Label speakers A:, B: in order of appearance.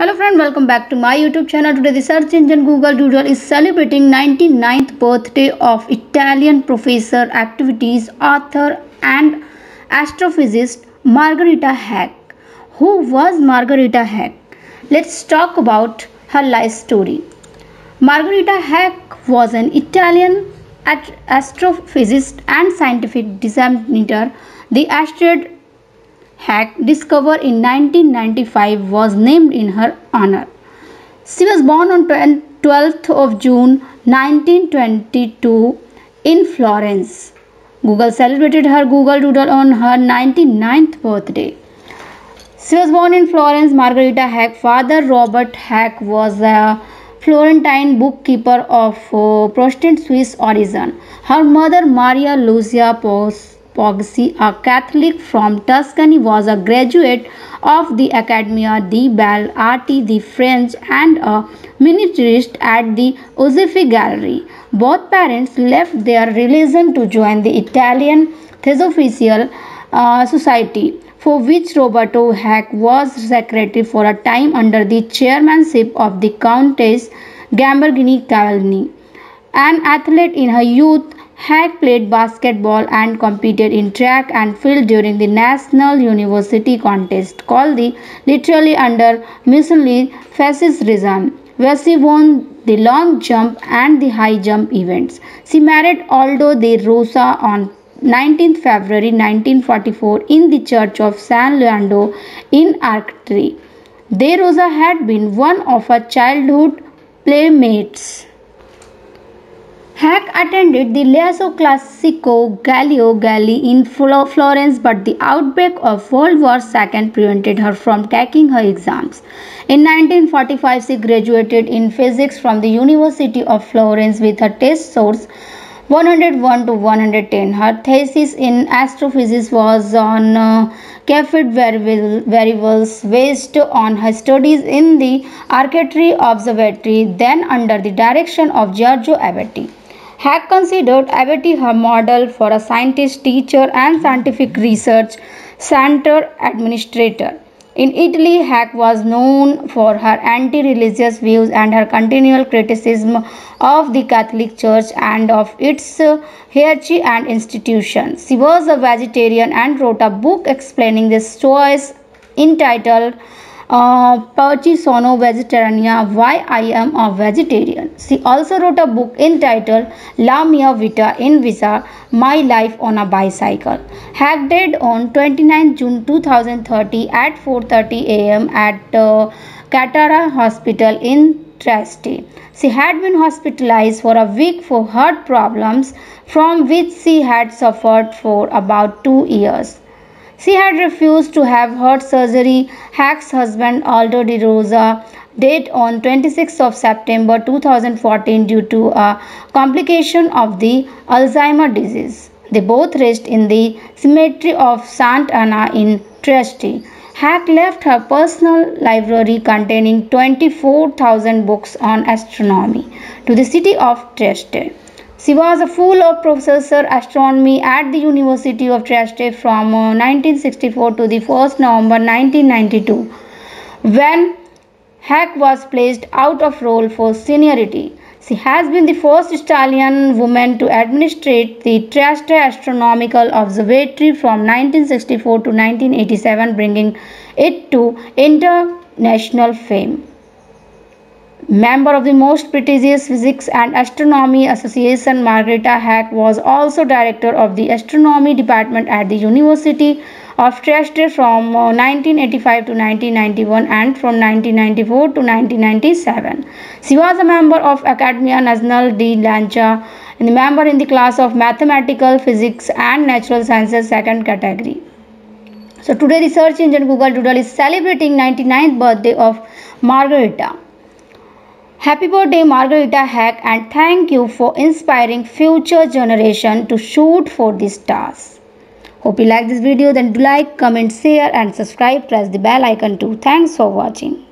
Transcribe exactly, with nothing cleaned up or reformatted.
A: Hello friend, welcome back to my YouTube channel. Today the search engine Google Doodle is celebrating ninety-ninth birthday of Italian professor, activities, author and astrophysicist Margherita Hack. Who was Margherita Hack? Let's talk about her life story. Margherita Hack was an Italian astrophysicist and scientific disseminator. The asteroid Hack, discovered in nineteen ninety-five, was named in her honor. She was born on twelfth of June nineteen twenty-two in Florence. Google celebrated her Google Doodle on her ninety-ninth birthday. She was born in Florence. Margherita Hack. Father Robert Hack was a Florentine bookkeeper of uh, Protestant Swiss origin. Her mother, Maria Lucia Pos Poggi, a Catholic from Tuscany, was a graduate of the Accademia di Belle Arti, the French, and a miniaturist at the Uffizi Gallery. Both parents left their religion to join the Italian Theosophical uh, Society, for which Roberto Hack was secretary for a time under the chairmanship of the Countess Gambergini Cavallini. An athlete in her youth, Hack played basketball and competed in track and field during the National University contest called the literally under Mussolini fascist regime, where she won the long jump and the high jump events. She married Aldo de Rosa on nineteenth February nineteen forty-four in the church of San Leandro in Arcetri. De Rosa had been one of her childhood playmates. Hack attended the Liceo Classico Galileo Galilei in Florence, but the outbreak of World War Two prevented her from taking her exams. In nineteen forty-five, she graduated in physics from the University of Florence with her test scores one hundred one to one hundred ten. Her thesis in astrophysics was on uh, Cepheid variables based on her studies in the Arcetri Observatory, then under the direction of Giorgio Abati. Hack considered Abati her model for a scientist, teacher, and scientific research center administrator. In Italy, Hack was known for her anti-religious views and her continual criticism of the Catholic Church and of its hierarchy and institutions. She was a vegetarian and wrote a book explaining this choice entitled uh, Perché sono vegetariana, Why I Am a Vegetarian. She also wrote a book entitled La mia vita in visa, My Life on a Bicycle. Hack died on twenty-ninth June two thousand thirty at four thirty a m at uh, Catara Hospital in Trieste. She had been hospitalized for a week for heart problems, from which she had suffered for about two years. She had refused to have heart surgery. Hack's husband Aldo de Rosa died on twenty-sixth of September two thousand fourteen due to a complication of the Alzheimer's disease. They both rest in the cemetery of Santa Anna in Trieste. Hack left her personal library containing twenty-four thousand books on astronomy to the city of Trieste. She was a full of professor astronomy at the University of Trieste from uh, nineteen sixty-four to the first of November nineteen ninety-two, when Hack was placed out of role for seniority. She has been the first Italian woman to administrate the Trieste Astronomical Observatory from nineteen sixty-four to nineteen eighty-seven, bringing it to international fame. Member of the most prestigious Physics and Astronomy Association, Margherita Hack was also director of the astronomy department at the University of Trieste from uh, nineteen eighty-five to nineteen ninety-one and from nineteen ninety-four to nineteen ninety-seven. She was a member of Accademia Nazionale di Lancia and a member in the class of Mathematical Physics and Natural Sciences second category. So today the search engine Google Doodle is celebrating ninety-ninth birthday of Margherita. Happy birthday Margherita Hack, and thank you for inspiring future generation to shoot for the stars. Hope you like this video. Then do like, comment, share and subscribe. Press the bell icon too. Thanks for watching.